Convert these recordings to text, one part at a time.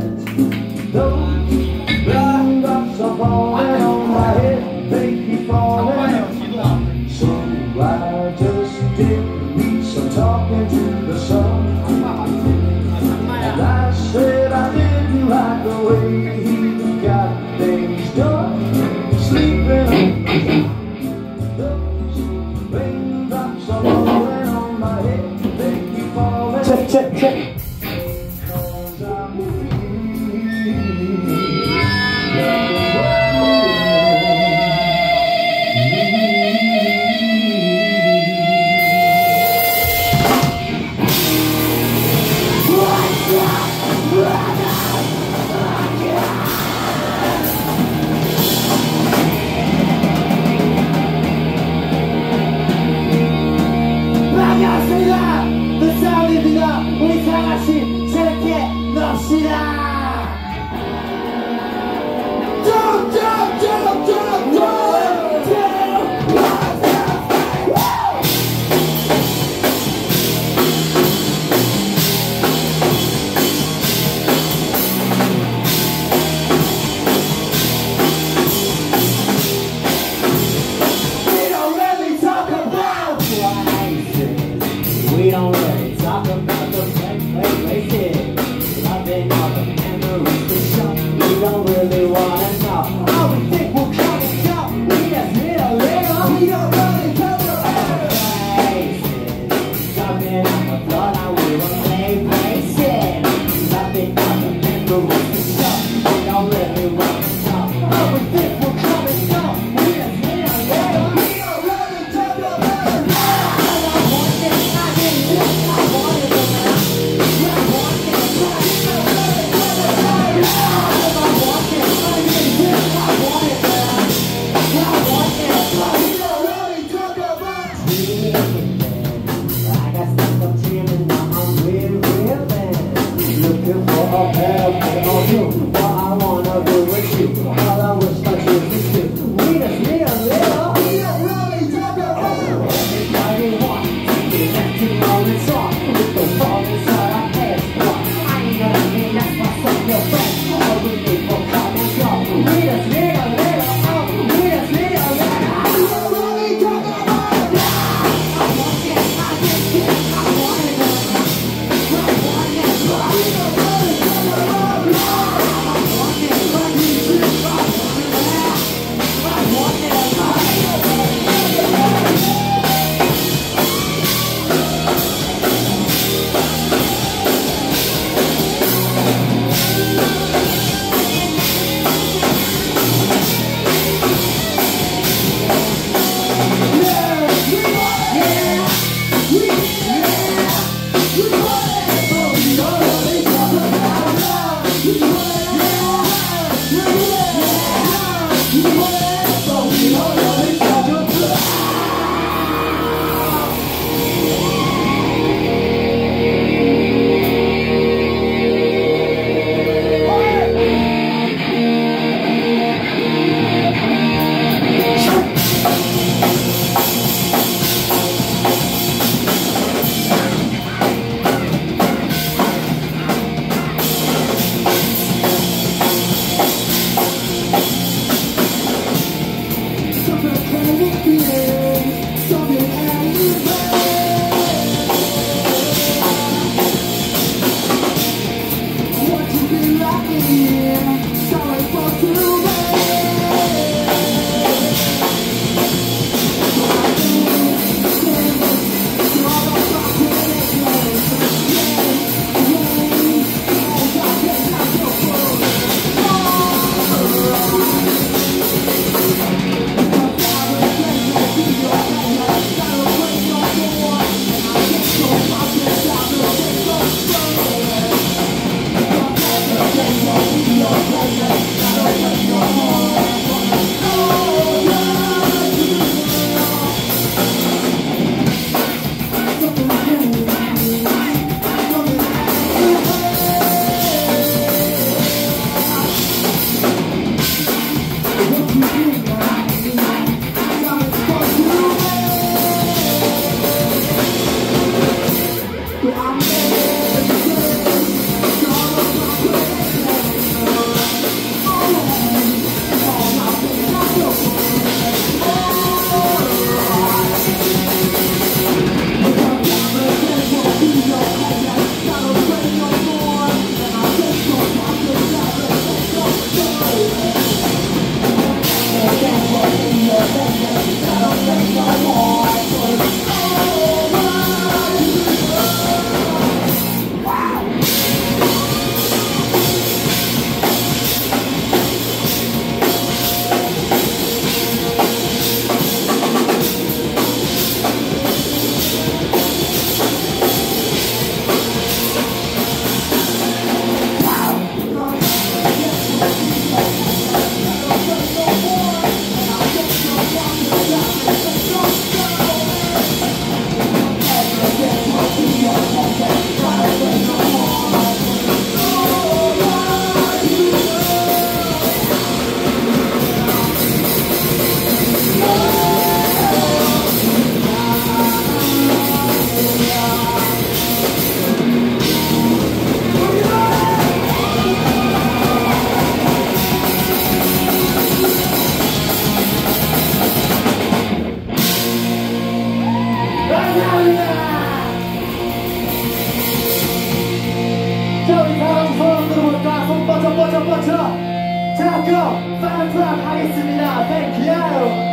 Those raindrops are falling on my head, they keep falling. So I just did me some talking to the sun. And I said I didn't like the way he got things done, sleeping on those raindrops are falling on my head, they keep falling. Check. 반갑습니다. The Sound입니다. 우리 다같이 새롭게 놉시다. We don't really talk about the places. Loving all the memories we show. We don't really wanna know how we think we'll come and go. We just need a little. We don't really talk about places. Jumping on the floor now we will play places. Loving all the memories we show. We don't really wanna know how we think we'll come and go. We just need a little. We don't really talk about places. Looking for a better thing on you. What I wanna do with you. All I wish that you could do. We just need a little. We don't really talk about it. Everybody wants to be acting all the time. With the fall inside our heads. I ain't gonna mean that's myself, your friend. All we need for come and go. We just need a little. We just need a little. We don't really talk about it. I want it, I get it, I want it. I want it, we don't really talk about it. I want it, I need it, I want it. I want it, your 먼저 자꾸 파이프랑 하겠습니다. Thank you.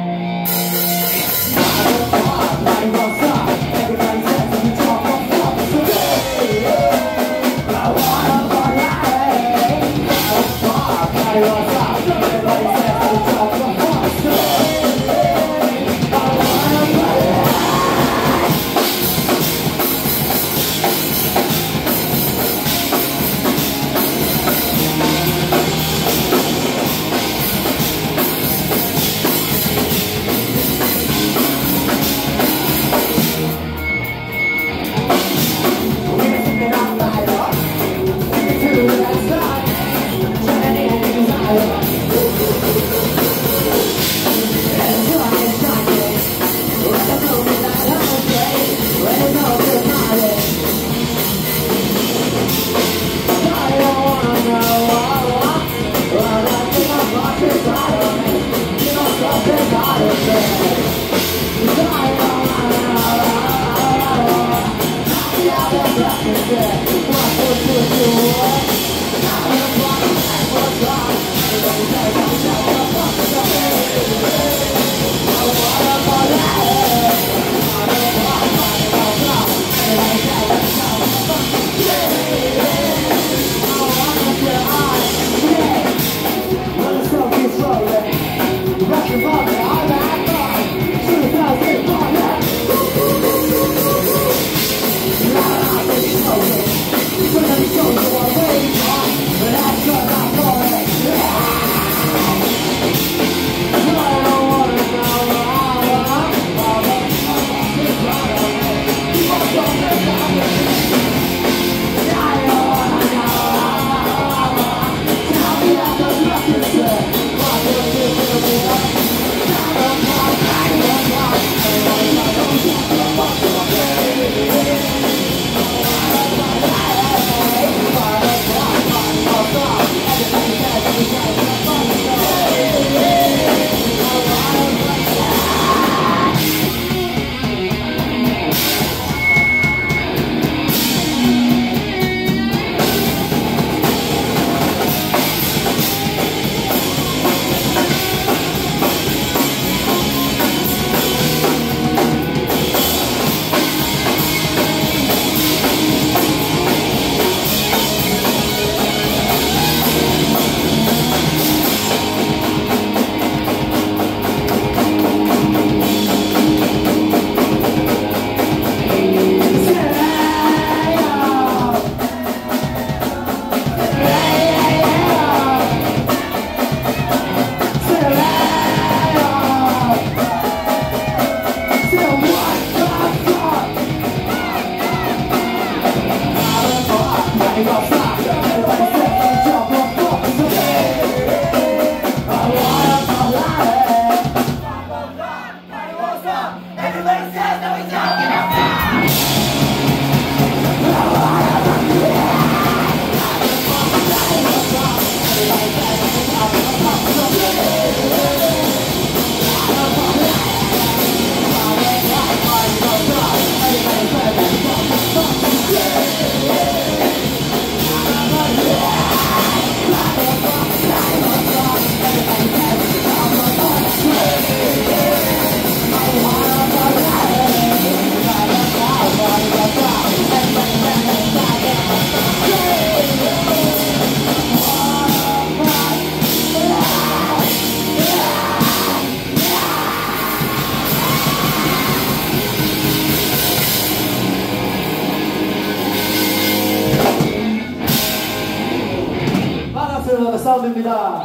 사운드입니다.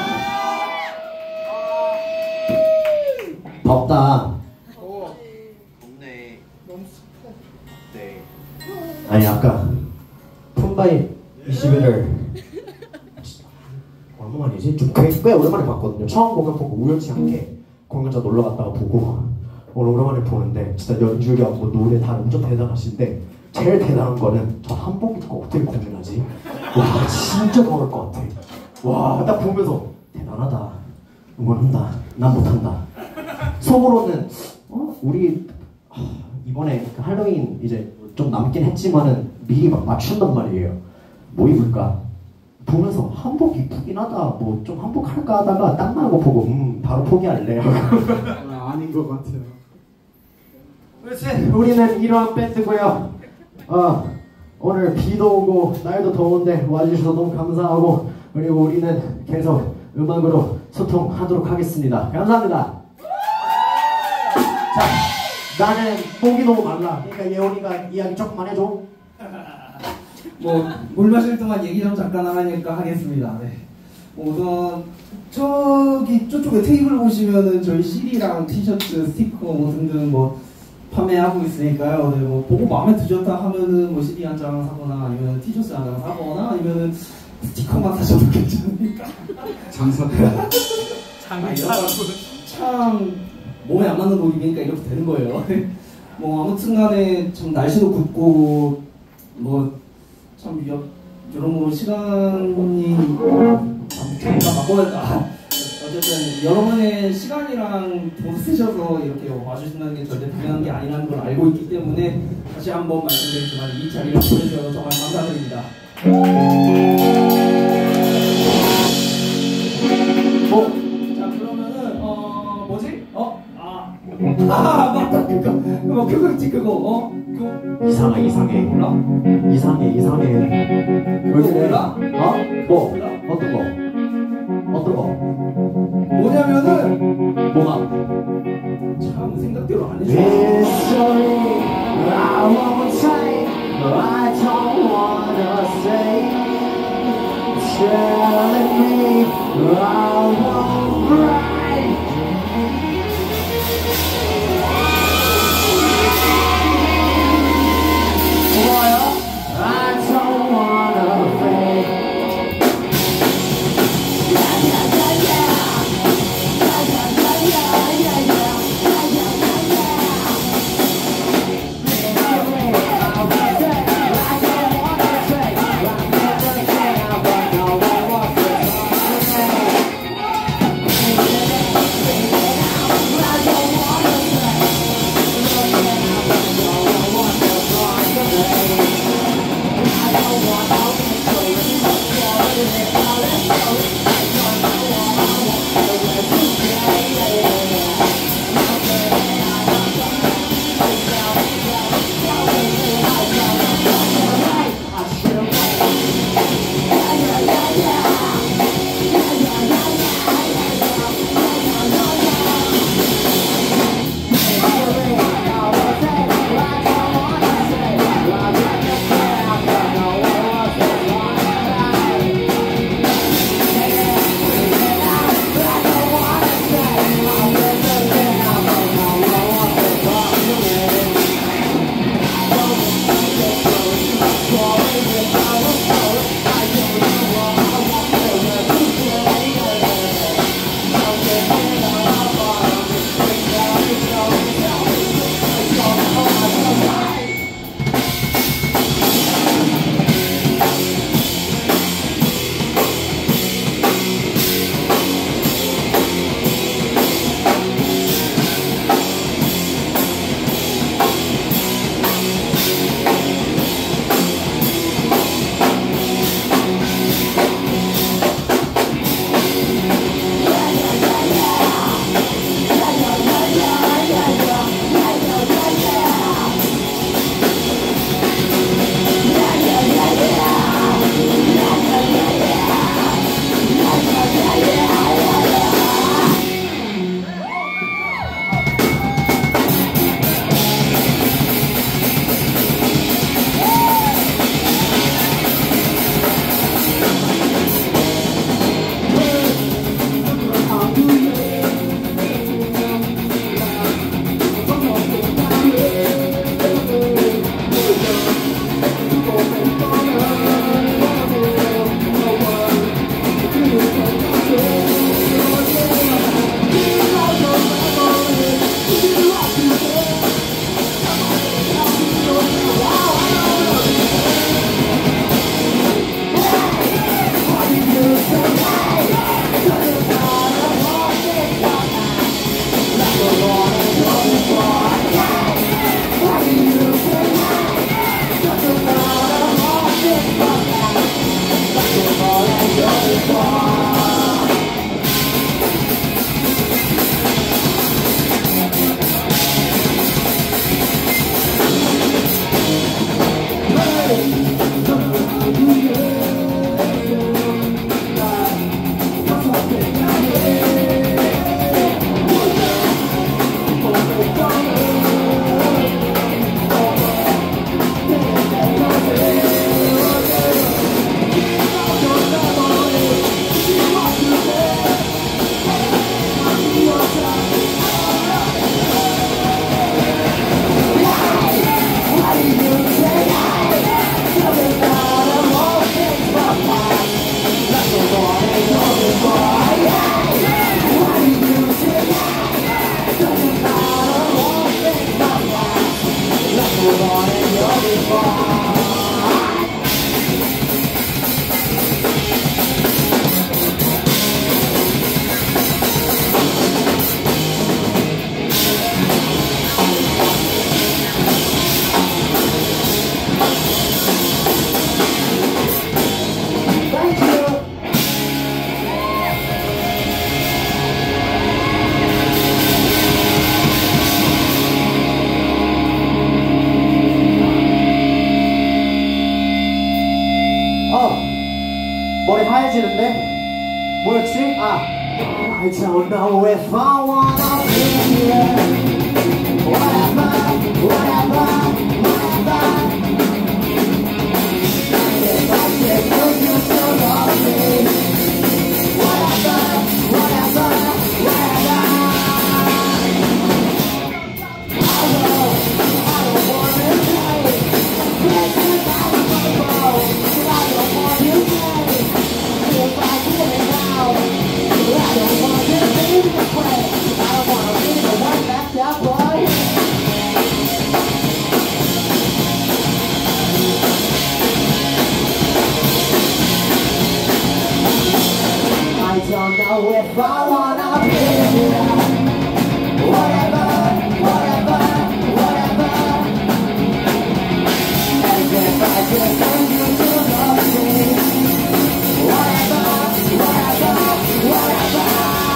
덥다. 덥네. 너무 습해. 네. 아니 아까 품바이 21을 얼마만이지? 좀 꽤 오랜만에 봤거든요. 처음 공연 보고 우연치 않게 공연장 놀러 갔다가 보고 오늘 오랜만에 보는데 진짜 연주력, 뭐 노래 다 엄청 대단하신데 제일 대단한 거는 저 한복 입고 어떻게 공연하지? 와 진짜 더울 것 같아. 와 딱 보면서 대단하다. 응원한다. 난 못한다. 속으로는 우리 이번에 그 할로윈 이제 좀 남긴 했지만은 미리 막 맞춘단 말이에요. 뭐 입을까? 보면서 한복 이쁘긴 하다 뭐 좀 한복 할까 하다가 딱 나고 보고 바로 포기할래. 아닌 것 같아요. 그렇지. 우리는 이러한 밴드고요. 오늘 비도 오고 날도 더운데 와주셔서 너무 감사하고 그리고 우리는 계속 음악으로 소통하도록 하겠습니다. 감사합니다. 자, 나는 목이 너무 말라. 그러니까 예원이가 이야기 조금만 해줘. 뭐 물 마실 동안 얘기 좀 잠깐 하니까 하겠습니다. 네. 우선 저쪽에 테이블 보시면은 저희 CD랑 티셔츠, 스티커 뭐 등등 뭐 판매하고 있으니까요. 네, 뭐 보고 마음에 드셨다 하면은 뭐 CD 한 장 사거나 아니면 티셔츠 한 장 사거나 아니면은 스티커만 사셔도 괜찮으니까. 장사다. 참 몸에 안 맞는 옷 입으니까 이렇게 되는 거예요. 뭐 아무튼간에 참 날씨도 굽고 뭐 참 여러모로 시간이 잠깐 바꿔야 어쨌든 여러분의 시간이랑 돈 쓰셔서 이렇게 와주신다는 게 절대 당연한 게 아니라는 걸 알고 있기 때문에 다시 한번 말씀드리지만 이 자리를 보내주셔서 정말 감사드립니다. 자 그러면은 뭐지? 맞다 그거 있지 그거 이상해. 몰라? 이상해. 그거 몰라? 뭐? 어떤 거? 뭐냐면은 뭐가? 참 생각대로 안 해줘. History, I won't say, I don't wanna say. Telling me I won't break. Well, I don't wanna fake. 머리 하얘지는데? 뭐였지? I don't know if I wanna be here. Whatever, whatever, whatever. If I can't prove you still love me. Whatever, whatever, whatever. I don't wanna play. Places I don't go, but I don't want you play. If I get it out, I don't want to be the way. I don't want to be the one that's that boy. I don't know if I wanna be here. Whatever, whatever, whatever. And if I just want you to love me. Whatever, whatever, whatever.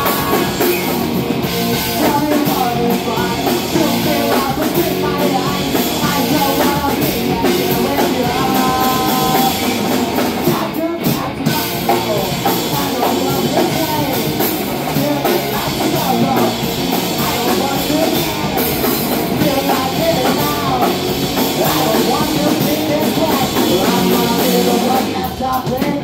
Tell me what is right. Shoot me up between my eyes. I don't wanna be here with you. Tattoo, tattoo my soul. I don't want to play. Feel like solo. I don't want to play. Feel like it now. I don't want to be this way. I'm gonna be the one that's stopping.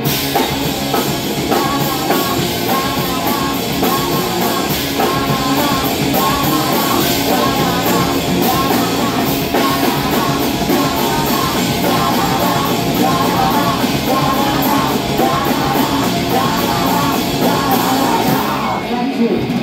Thank you.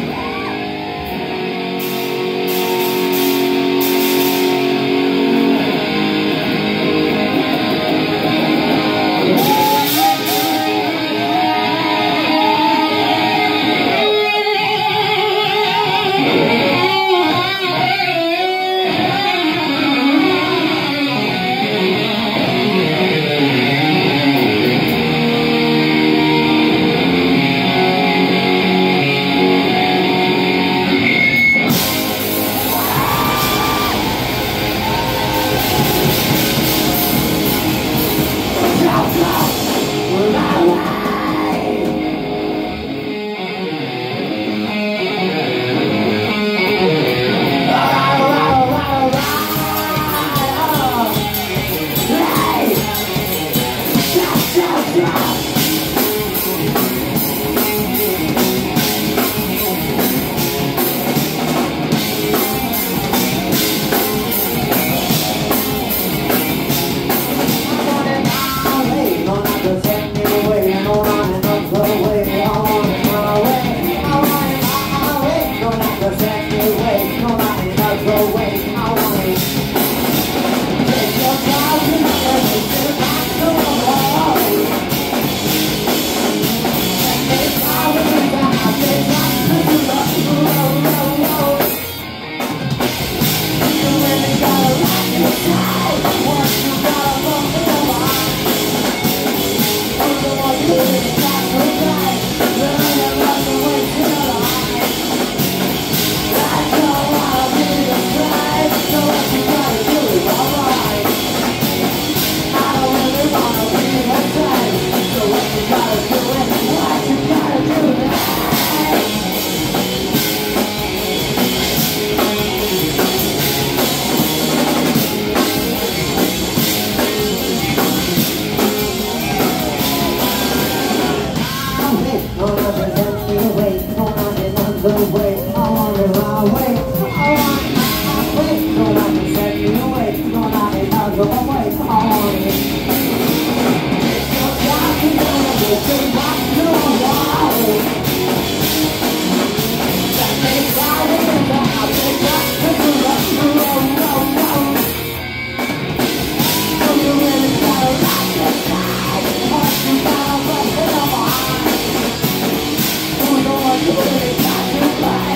Bye.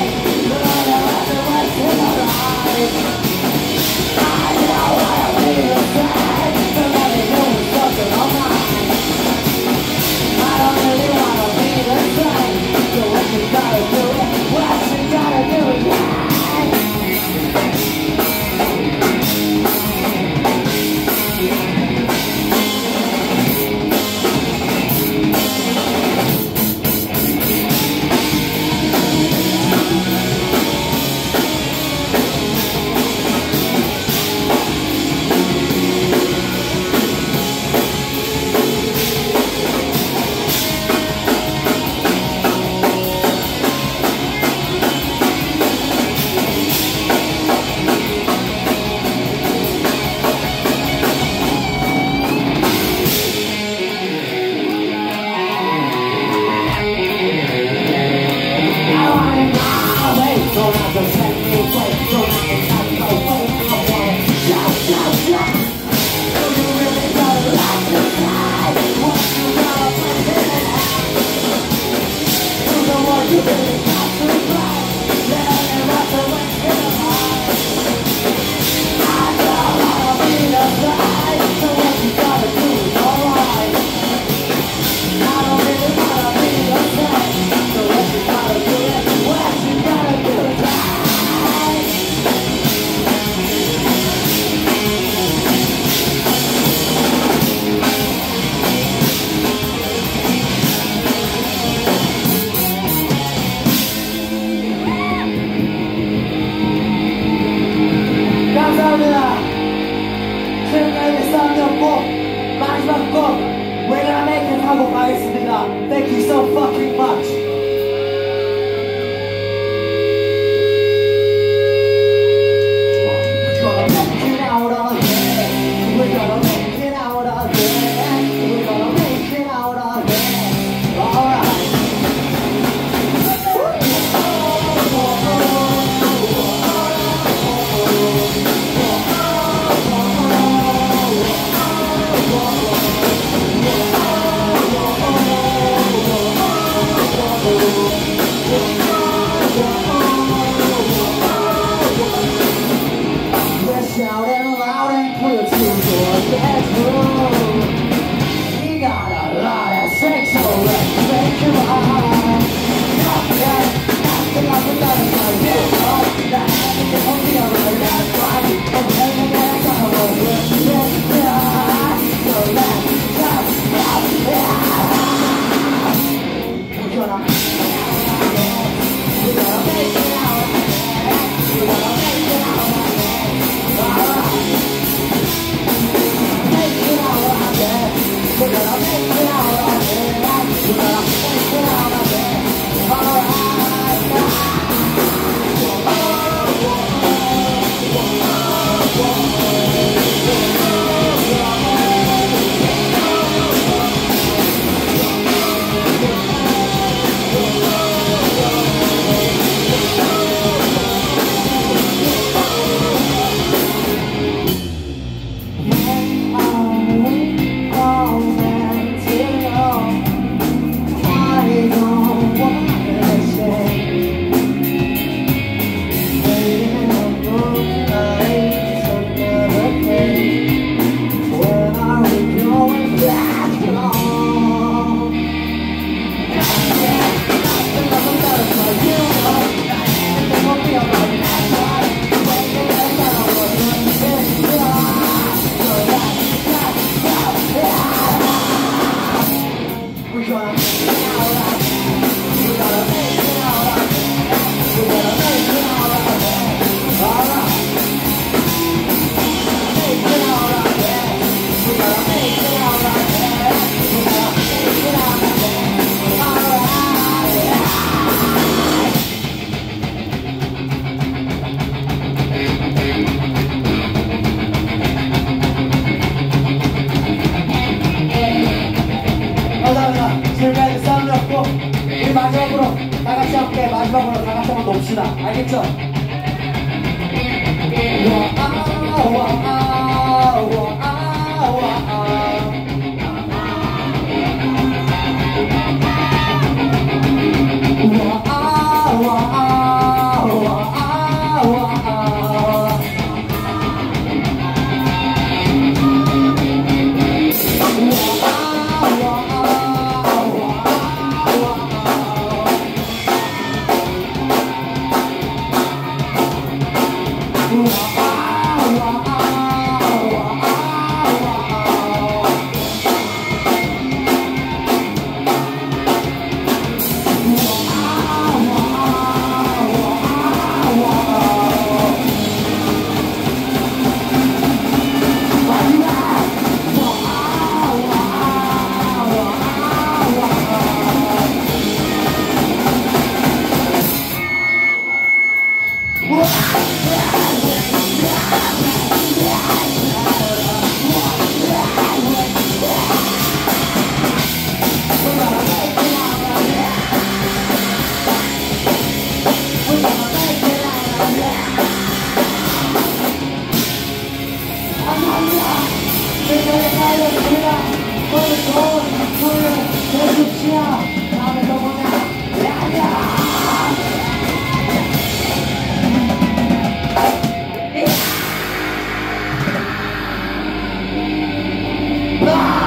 We're shouting loud and clear to your bedroom. We got a lot at stake, so let's make it right. Nothing like another time, you know. That everything will be alright, that's right. And everything that's gonna work, yeah. So let's just rock it. We're gonna make it out. We're gonna make it out. 지금까지 싸움이었고 우리 마지막으로 다같이 함께 마지막으로 다같이 한번 놉시다. 알겠죠? Ah!